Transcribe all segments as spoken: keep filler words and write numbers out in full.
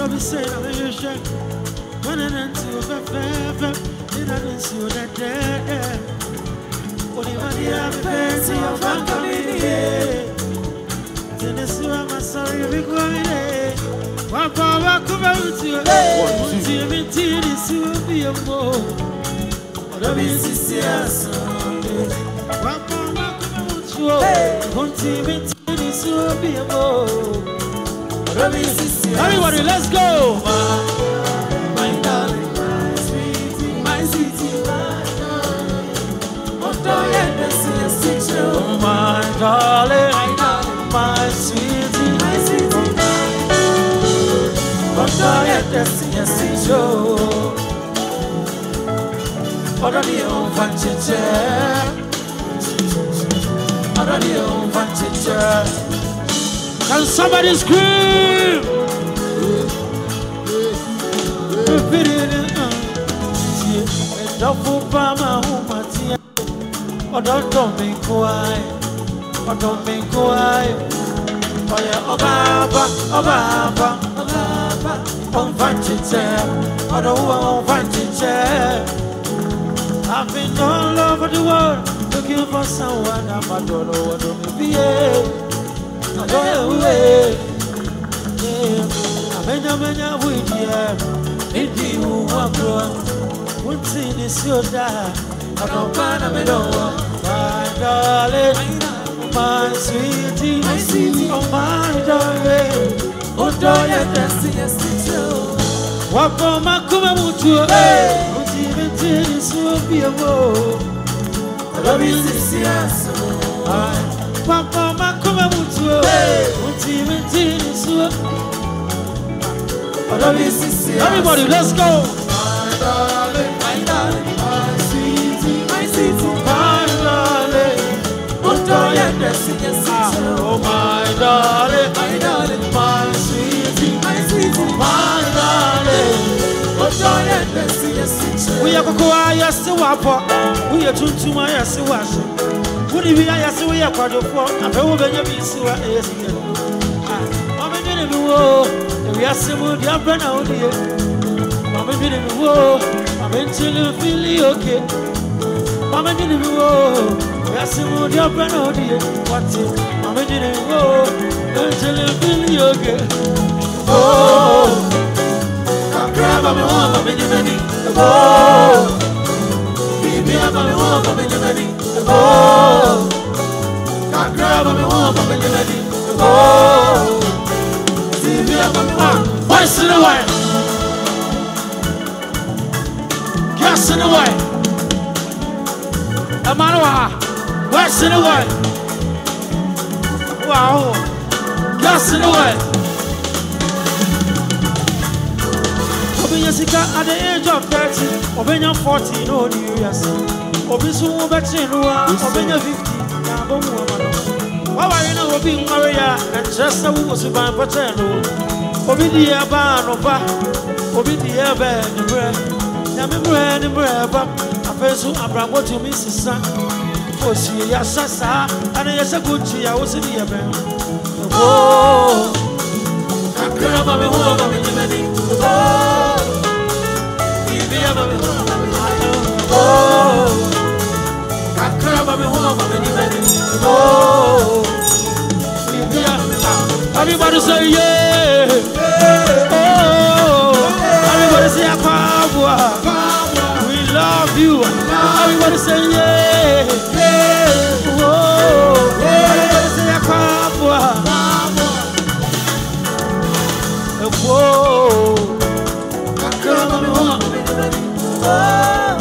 don't be saying I'm in your shirt. When I didn't see you, then I didn't see you that day. When you want to have a fancy, you're back coming here. Then I see I'm sorry, you'll be going there. One power come out to you. One team in tea, this will be a more. What is this here? One power come out to you. One team in tea, this will be a more. Everybody, let's go! My darling, my sweetie, my sweetie, my darling. Oh, my darling, my darling, my sweetie, my sweetie. Oh, darling, that's your show. Oh, darling, oh, fancy, oh, darling, oh, fancy. Can somebody scream? Don't don't be quiet. Oh, don't be quiet. Oh, yeah, oh, Baba, oh, Baba, oh, Baba. Oh, fancy, oh, the one, fancy. I've been all over the world looking for someone. I don't know what to be. I don't know where. I mean, I mean, I will be here. If you want to, what's in this your dad? I don't find a middle. My darling, my sweetie, my sweetie, oh my darling. Oh, darling, that's the show. What for my come to you? What's even this will be a war. I love you, this yes. Papa, my come to you. What's even this will I love you, this yes. Everybody, let's go. My darling, my darling, my sweetie, my sweetie, my darling. Oh, darling, that's the yes. Oh, my darling, my darling, my sweetie, my sweetie, my darling. We are going to see what we are too to my yes. Would you be a yes? We are quite a four. I will be a piece of yes. I'm a minute. We are similar. You have been out here. I'm a minute. I'm into feeling okay. I'm a minute. We are similar. You have been out here. What's it? I'm a minute. Until feeling okay. Oh. Grab me one, I'm in your money. Oh, baby, I'm on one, I'm in your money. Oh, grab me one, I'm in your money. Oh, baby, I'm on one. Once in a while, gas in a while. A man, once in a while. Wow, gas in a while. Jessica at the age of thirty, Obenya forty, no years. Obisu Betchinua, Obenya fifty, Nabo woman. Why are you not being Maria and just a woman by Paterno? Obidia Banova, Obidia Ban, the bread, Yammy and bread, a person Abram what you miss his son. For she, Yasasa, and yes, a good tea, I was in the event. Oh, I grab a woman in the many. Oh. Oh, I grab me home of any man. Oh, everybody say yeah. Oh, everybody say Aqua. We love you. Everybody say yeah. Oh, everybody say Aqua. Oh, I grab me home. Oh,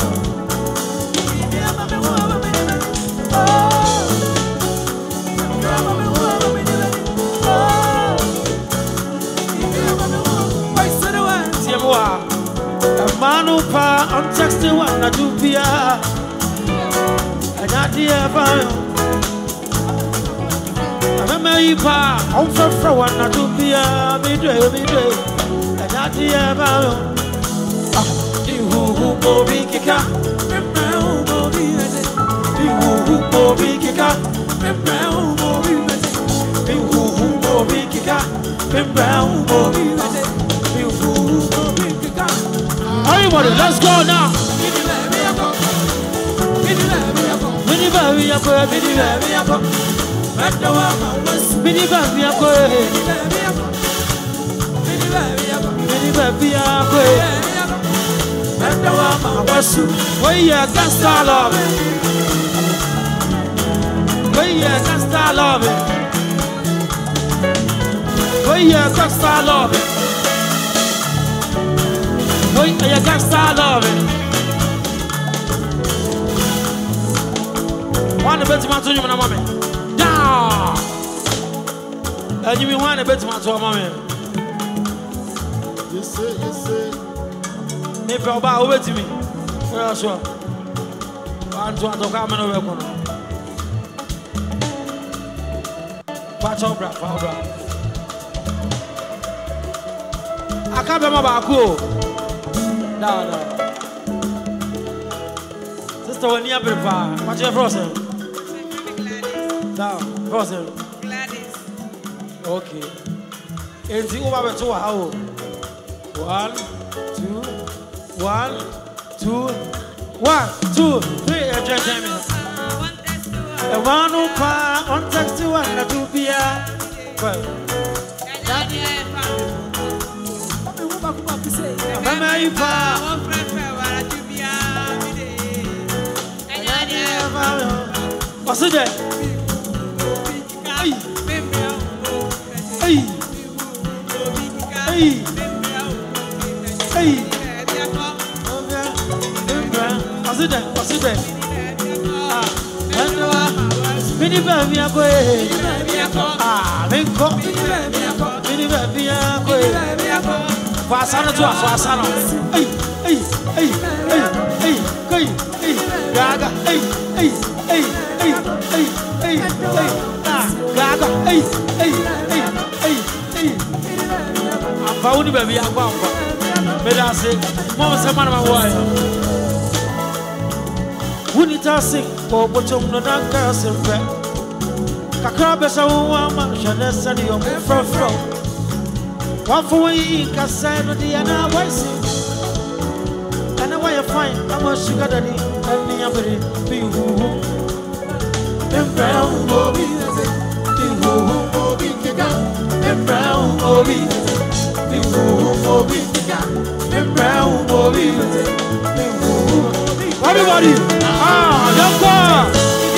Manupa, I'm texting one, I do Pia. And I dear Bio. I'm a pa, I'm for one, I do Pia, midway, midway. And I dear Bio. You who go big kika, you go big kika, you who go big kika, you Everybody, let's go now. Mini baby, I'm going. Mini baby, I'm going. Mini baby, I'm going. Mini baby, I'm going. Where you can start love it. Where you can start love it. Where you can start love it. Where you can start love it. One bit man to you, my mommy. Down. And you want a bit man to mommy. You say, you say. If you're about over to me, well, sure. One to one, come and over. Watch out, bro. I can't remember about cool. No, no. Sister, when you're prepared, what's your frozen? Down, frozen. Gladys. Okay. It's over to how? One, two. One, two, one, two, three, and just tell me. A one who pa, one text to one, a two beer. Well, Mama, you pa, what's it? Hey, hey, hey, hey. What's it then? What's it then? Mini baby, I'm going. Ah, Minko. Mini baby, I'm going. Fasano to us, Fasano. Hey, hey, hey, hey, hey, hey, hey, Gaga, hey, hey, hey, hey, hey, hey, hey, ah, Gaga, hey, hey, hey, hey, hey. I'm found baby, I'm found. But I say, Mama, some man of my wife. Who need to sing? Oh, but you're not a girl, simple. Kakrabes a woman, Shanes and your fro fro. One for we can say no the other voice. And why you find I'm a sugar daddy and the other be who. In brown, Bobby, be who, Bobby, in brown, Bobby, be who, Bobby, in brown, Bobby, be who. Everybody, ah, young boy.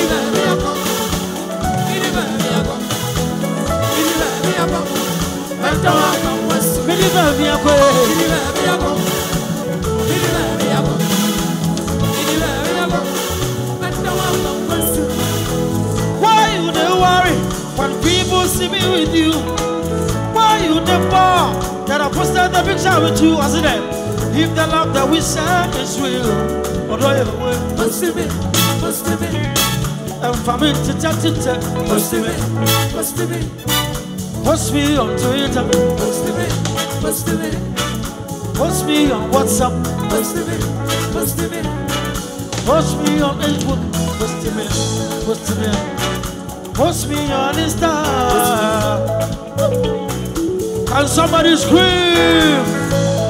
Why you don't worry when people see me with you? Why you the bar that I posted the picture with you? I said, if the love that we share is real. Post me, post me, I'm famine to touch it. Post me, post me, post me on Twitter. Post me, post me, post me on WhatsApp. Post me, post me, post me on Facebook. Post me, post me, post me on Insta. Can somebody scream?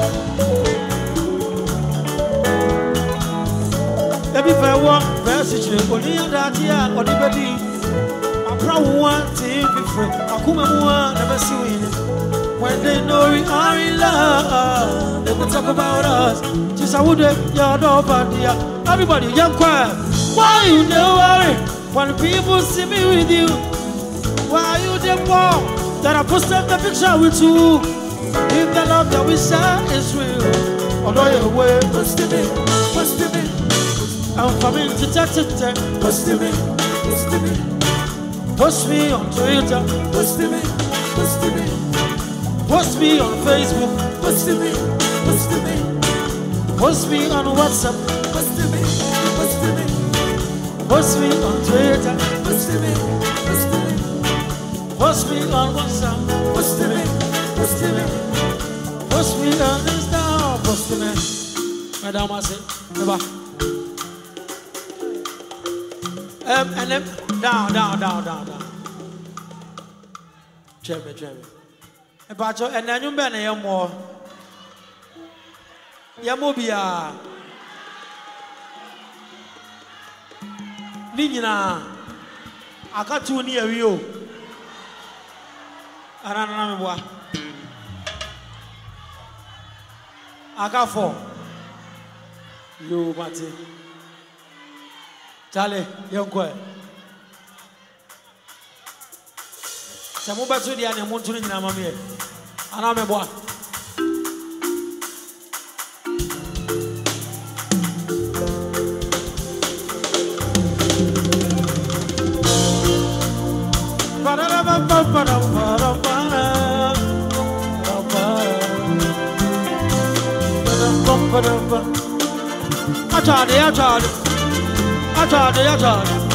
Every fair one, message, only a datia, or the body. I'm proud one thing before I come and one, never see it. When they know we are in love, they will talk about us. Just I would have your dog, everybody, young quiet. Why you don't worry when people see me with you? Why you the more that I posted the picture with you? If the love that we share is real, although you're away, post me, post me. I'm coming to touch it. Post me, post me, post me on Twitter. Post me, post me, post me on Facebook. Post me, post me, post me on WhatsApp. Post me, post me, post me on Twitter. Post me, post me, post me on WhatsApp. Post me, post me, post me on Insta. Post me, Madame, I say, never. Um, and then down, down, down, down, down. Jeremy, Jeremy. And then you better hear more. Yamobia Nina Akatuni Rio Aranamwa Akafo Yo Mate Charlie Yonkwe Samuba to the animal to the Namame Anameboa I tried it, I tried it, I tried it, I tried it.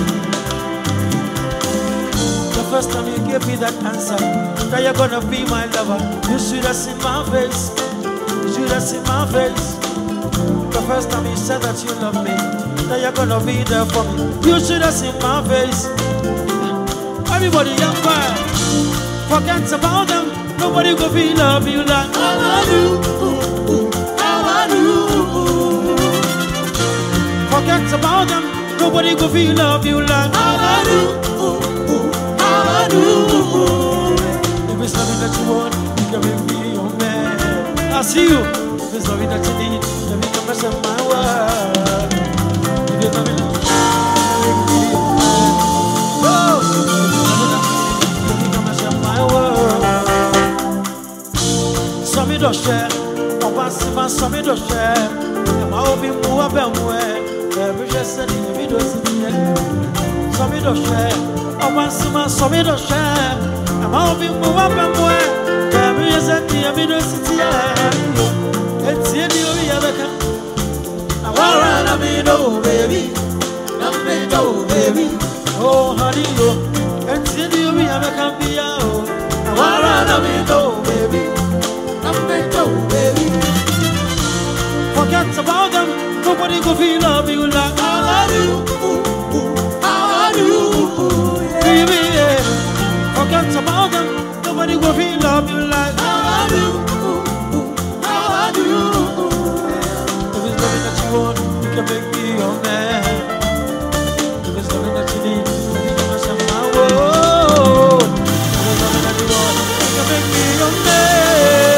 The first time you gave me that answer, that you're gonna be my lover, you should have seen my face, you should have seen my face. The first time you said that you love me, that you're gonna be there for me, you should have seen my face. Everybody up there, forget about them. Nobody go feel love you like I do. I do. Forget about them. Nobody go feel love you like I do. I do. If it's something that you want, you can make me your man. I see you. If it's something that you need, then we can mess up my world. If it's something that you make me your man. Oh. Some do share, or once even some do share. And I will be more about where every just said in the video. Some do share, or once even some do share. And I will be more about where every just said in the video. It's in the other. I want to be no baby, not be no baby. Oh, honey, it's in the other. I want to be no baby. Baby. Forget about them. Nobody go feel love you like I do. I do. Baby, yeah. Forget about them. Nobody go feel love you like I do. I do. If it's something that you want, you can make me your man. If it's something that you need, you can mess up my world. If it's something that you want, you can make me your man.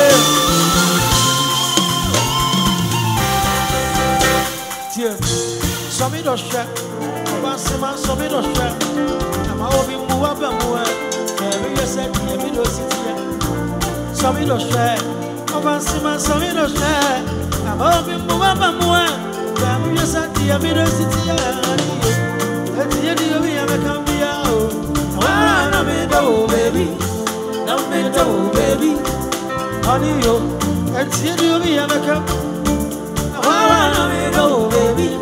Some do share, once a man, some do share. I'm hoping more about more. Every year, said, every do city. Some do share, once a man, some do share. I'm hoping more about more. Every year, said, every do city. At the end of the year, I can be out. I want to be no baby, no me no baby. Honey, yo, at the end of the year, I can. I want to be no baby.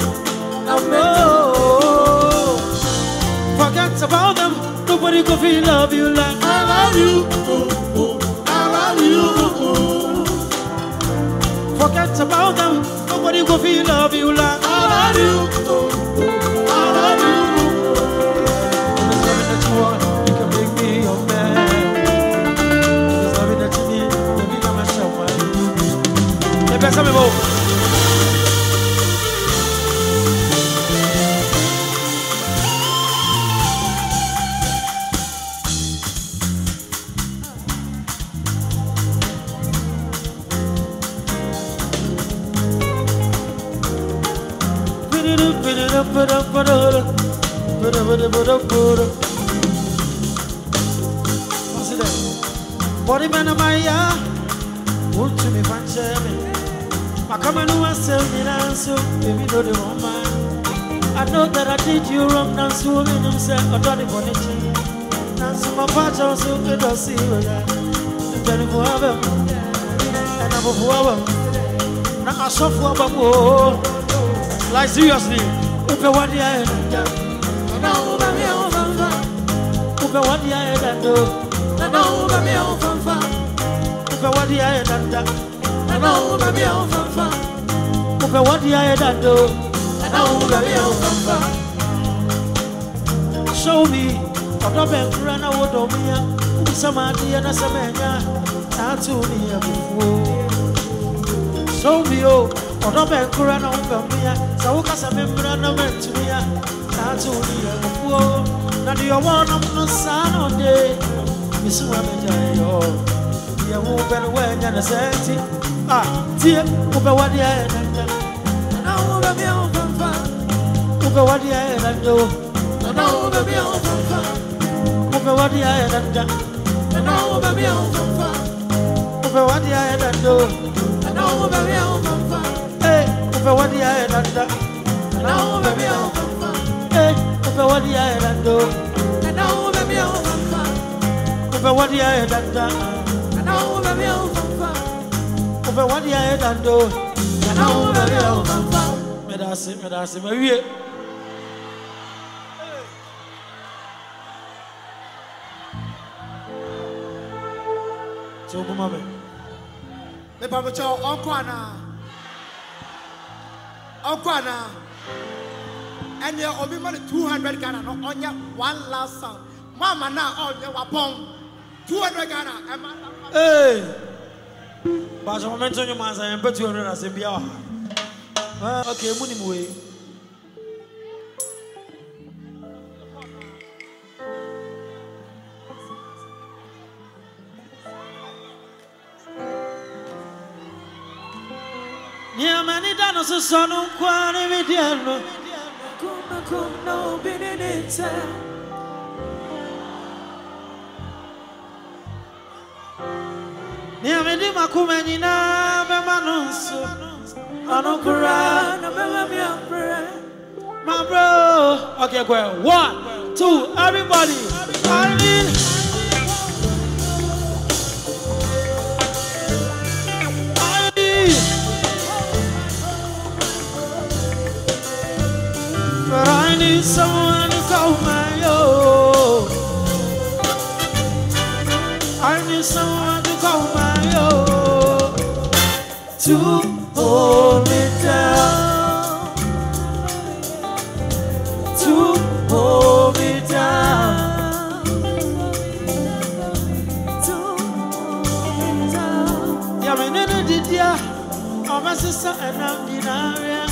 No, forget about them. Nobody go feel love you like I love you. I love you. Forget about them. Nobody go feel love you like I love you. I love you. There's nothing that you want, you can make me your man. There's nothing that you need, you can become a shower. Let me some more. Body man of my ya, won't to me fancy me. I come and no one sell me answer, baby, no the woman. I know that I did you wrong, now so many himself, I don't want it. Now so my father also good to see you. And then for them, and I'm for them. Now I suffer about more. Like seriously, if you want the end, now I'm here. If you want the end, now I'm here. If you want the end, now I'm here. If you want the end, now I'm here. Show me, I'm not going to run out of me. Somebody and a samanya, not to me before. so me oh, or no be kurana umbia. So kasa membra na mentumia. Na to ni oh, na di one no san on day. Miss Wamaja yo. Ya wo be we nya na senti. Ah, tie wo be wadi ya na. Na wo be me o fanfa. Wo be wadi ya na do. Na wo be me o fanfa. Wo be wadi ya na. Na wo be me o fanfa. Wo be wadi ya na do. Na wo be me o fanfa. Eh, wo be wadi ya na. Na wo be me o fanfa. Eh, wo be wadi ya na do. Na wo be me o fanfa. Wo be wadi ya na. Na wo be me o fanfa. Wo be wadi ya na do. Na wo be me o fanfa. Me da se, me da se, me wie. So come on, me papa chow onkwana, onkwana, and you owe me two hundred Ghana no on ya one last song. Mama na all the wapong two hundred Ghana. Hey, but I'm mentioning your man. I am bet you are not a Zambia. Okay, money way. Yeah, many dinosaurs son of Quani Vidiano. Come, come, no, Benedetta. Yeah, many Macumanina, Mamanus. I don't cry, my bro. Okay, go one, two, everybody. I mean. But I need someone to call my own. I need someone to call my own. To hold me down. To hold me down. To hold me down. Yeah, my name is Didia. I'm a sister and I'm Dinaria.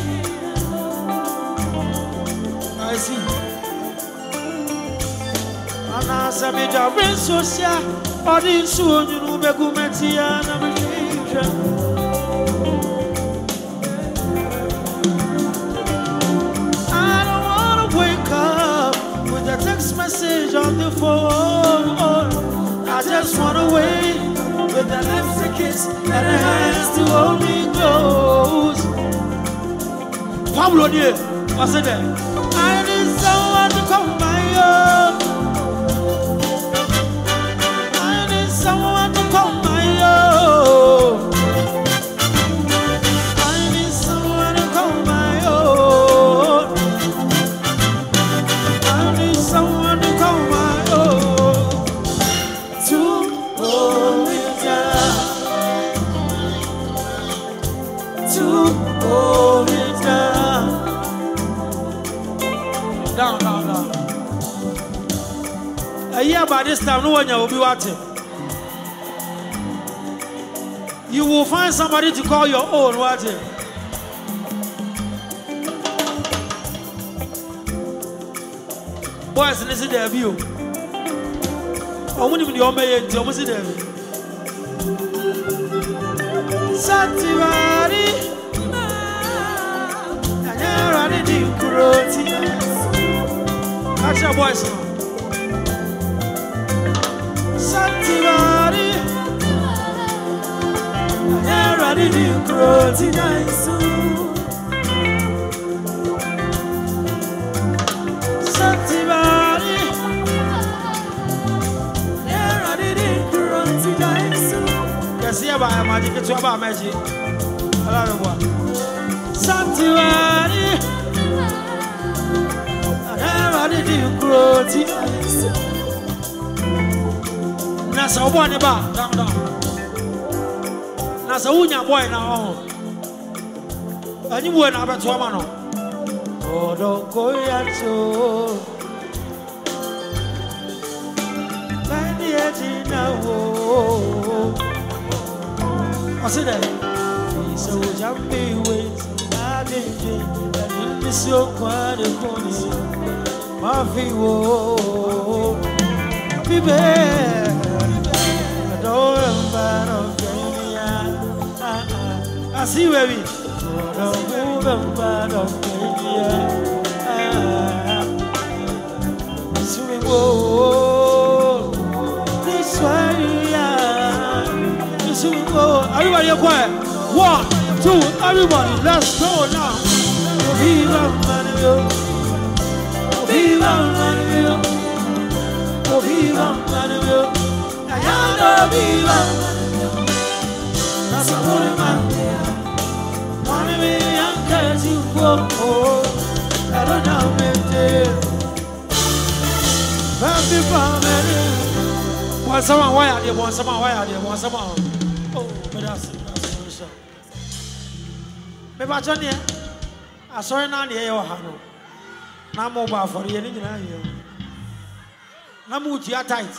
I see. And as I made a rain social, or in soon you know, Begumetia, and I'm I don't want to wake up with a text message on the phone. I just want to wait with a lips to kiss and a hands to hold me close. Pablo, dear, what's it there? I need someone to call my own. I need someone to call my own. I need someone to call my own. I need someone to call my own. To hold me down. To hold me down. Down, down, down. A year by this time, no one will be watching. You will find somebody to call your own watching. Boys, listen to their view. I won't even your maid, you must see them. Santivani, and you're running in Kuroti. Catch your voice now. Santivani, you're running in Kuroti. Santivani, you're running in Kuroti. Yes, yeah, by magic, it's about magic. Hello, everyone. Santivani. Nasa ubone ba down down. Nasa unya boy na ho. Ani buwe na abeto ama no. Odo koyacho. Bani ejina wo. I said that. So jump me with I did it and in the so quiet corner my feet whoa be bad I don't remember I see where we don't move and bad of Kenya swimming whoa this way swimming whoa everybody quiet one two everybody let's go now viva Manuel viva Manuel viva Manuel ayano viva that's a holy man money me uncle you go I don't know me happy family want someone why are they want someone why are they want someone oh but that's that's me ba chone a sorry na na ye ha no na mo ba for ye ni nyina ye na mo tia tight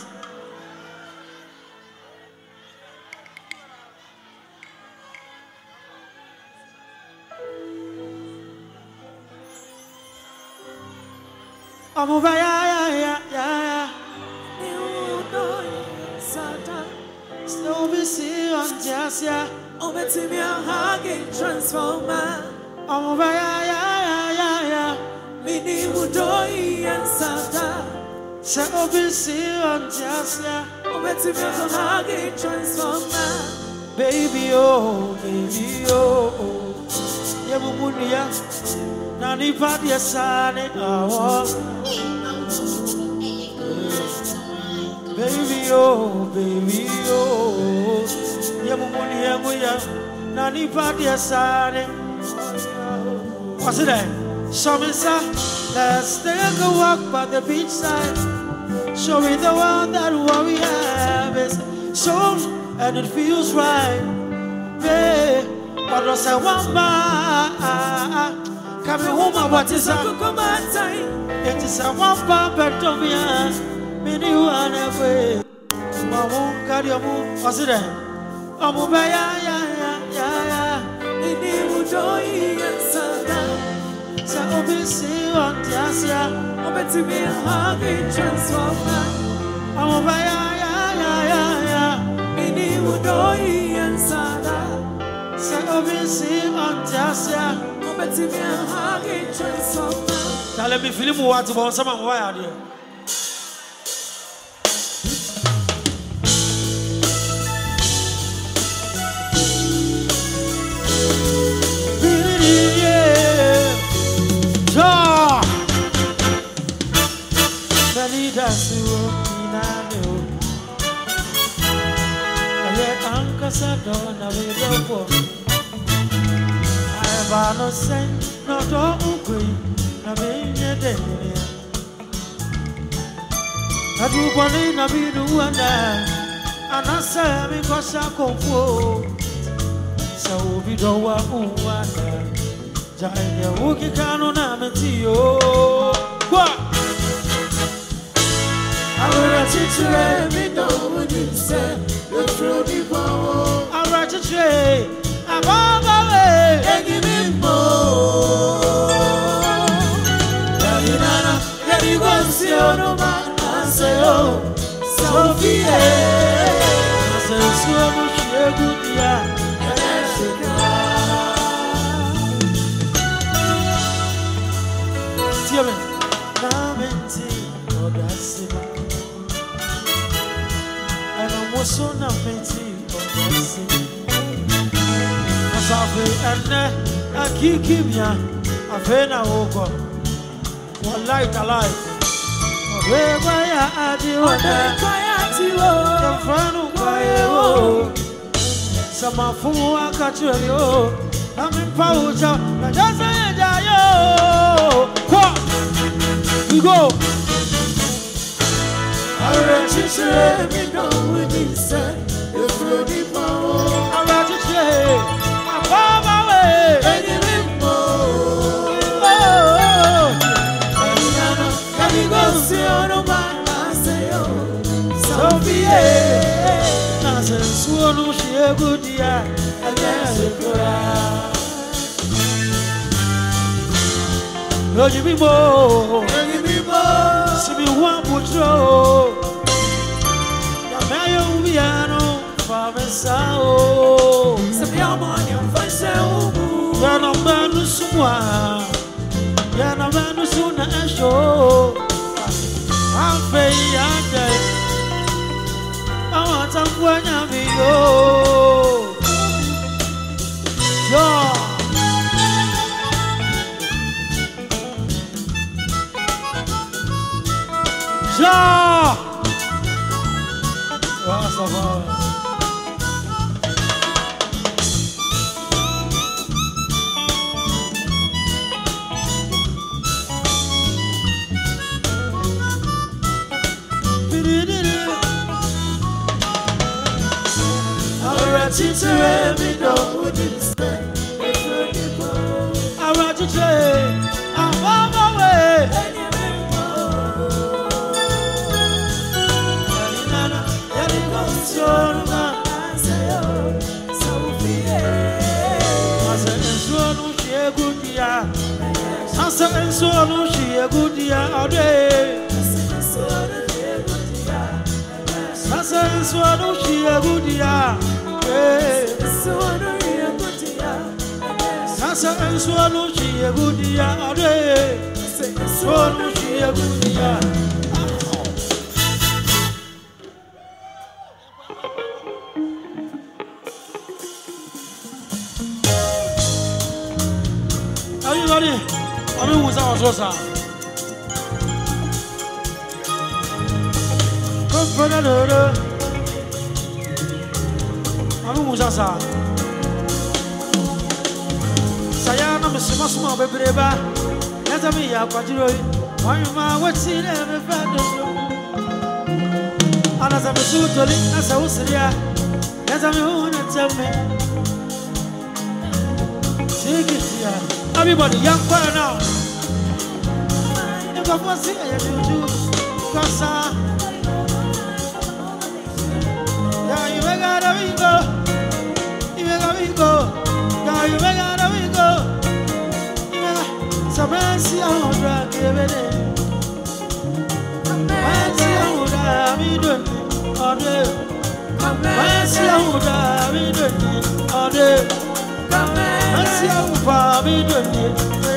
I'm over, yeah, yeah, yeah, yeah. You know, Satan. Still be see on just, yeah. Over to me, I'm hugging transformer. I'm over, yeah, yeah, yeah, yeah, yeah. Mini Mudoi and Satan. Still be see on just, yeah. Over to me, I'm hugging transformer. Baby, oh, baby, oh, oh. Yeah, Mumunia. Nani pati asane awo baby oh baby oh ya mumuni yangu ya nani pati asane what's it then Shamisa let's take a walk by the beach side show me the one that what we have is so and it feels right babe what was I want by come home, what is up? It is a one pump at Tomia. Many one away. Mamma, Cardiamu, was it there? Amubaya, ya, ya, ya. Many would joy and Sada. So be see on Tiasia. Oh, but to be a hungry transformer. Amubaya, ya, ya, ya, ya. Many would joy and Sada. So be see on Tiasia. Tell me, Philip, what's about someone? Why are you? Yeah, that's no sense, not all green, na be ye de. I do believe na be do and I say me cause I come for. So we do wa uwana. Jai ya uki kanu na metio. What? I will teach me do what you say. The truth be power. I will teach you. I'm on my way. Give me more. Yaminana, yari gonsi ono ma aseo. Sophie, aseo suono shiegudia. Enesika. Tiamen, namenti odasima. Eno moso namenti odasima. Asafe ene. Akikimia afena oko wallahi talai wewe ya adiona kwayatiwo mfano kwayo samafu akatyo ampa uja na jaza yayo kwa we go arachishire mi no we say if you need power arachishire ababa we share good ya, I guess it could. No, you be more, you be more. See me one would throw. Mayo Viano, Famesao. Sabiamani, Fasao. Yana Manu Sua. Yana Manu Suna and show. I'm paying a day. I want some when I'm yo. Ja. Ja. Rastafari. I want to say, I'm on my way. Sasa ensuanu shi egudia ade. Sasa ensuanu shi egudia. Sasa ensuanu shi egudia ade. Ensuanu shi egudia. Are you ready? I mean, who's our daughter? Come for the daughter. I mean, who's our son? Sayana, Miss Masma, baby, let me have a joy. Why am I watching every father? And as I'm a suit, as I was here, let me own it, tell me. Take it here. Everybody, young choir now. If I was here, you do. Cause, uh, yeah, you make out of it go. You make out of it go. Yeah, you make out of it go. You make out so fancy, I won't drag it. Fancy, I won't have it all day. Fancy, I won't have it all day. Fancy, I won't have it all day.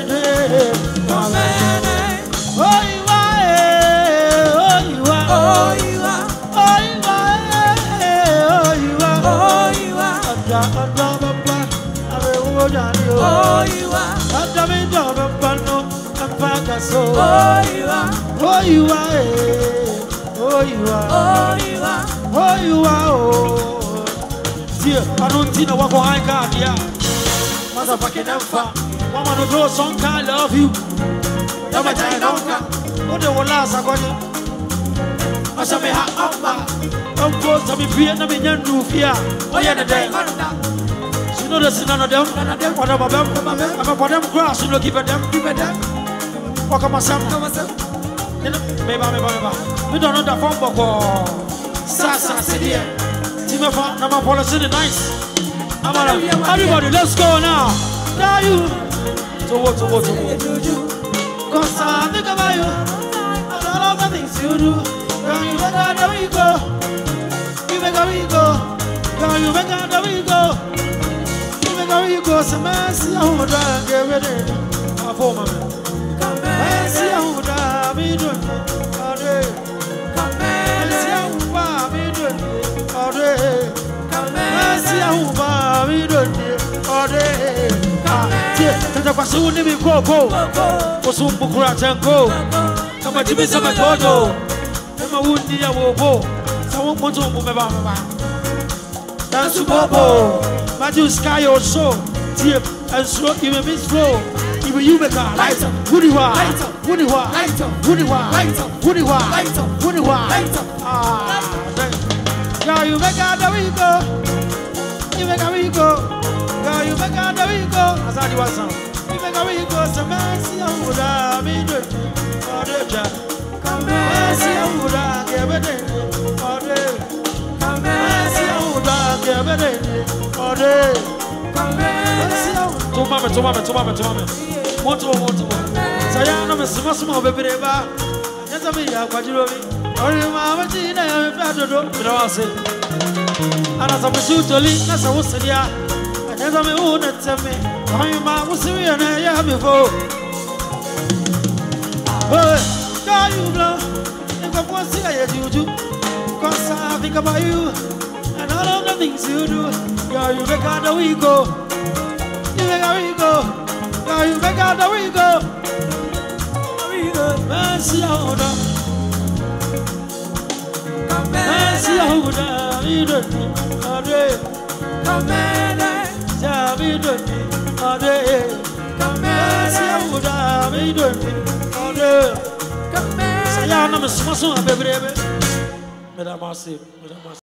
Oh, you are, oh, you are, oh, you are, oh, you are, oh, you are, oh, you are, oh, you are, oh, you are, oh, you are, oh, you are, oh, dear, I don't think I walk on God, yeah. Motherfucking alpha, one man who draws some kind, I love you. Never die, no, oh, the one last I got it. I shall be hot up, I'm supposed to be free and I'm in your roof here. Oh, yeah, the day. You know, there's none of them, whatever them, I'm a them grass, you know, give it them, give it them. Walk on myself, maybe, maybe, we don't know the phone book or Sasa, City, Timothy, number policy, nice. Everybody, let's go now. Now you. So what, so what, so what? Cause I think about you. All of the things you do. Girl, you make out the we go. You make out we go. Girl, you make out the we go. You make out we go. So mercy, I would have get ready. My phone, man. Mercy, I would have been doing all day. Mercy, I would have been doing all day. Mercy, I would have been doing all day. Tata kwa suni mi koko Kusumbu kura tenko Kama jimi sama todo Kama wundi ya wobo Sawa mwanzungu meba meba Dansu bobo Maju sky or so Tip and slow Iwe miss flow Iwe you make a lighter Wudiwa Wudiwa Wudiwa Wudiwa Wudiwa Ah Yeah, you make a we go You make a we go Girl, you make out the we go. As I do one song. You make out we go. So mercy, I would have been doing all the job. Mercy, I would have given it all day. Mercy, I would have given better. All day. To mama, to mama, to mama, to mama. More to more to more. Sayana, Miss Massimo, baby. Yes, I mean, I'm quite ready. Only Mamma Tina, I'm glad to do. But I say, and as I'm pursued to leave, that's a was here. And as I'm own it to me, I'm my was here and I have before. But, God, you blow. If I was here, you do. Because I think about you and all of the things you do. Yeah, you make out the we go. You make out we go. Yeah, you make out the we go. We go. Mercy, hold on. Mercy, hold on. We don't need all day. Yeah, we don't need all day. Mercy, hold on. We don't need all day. Say, I'm not a small son, baby. Madame Marcy, Madame Marcy.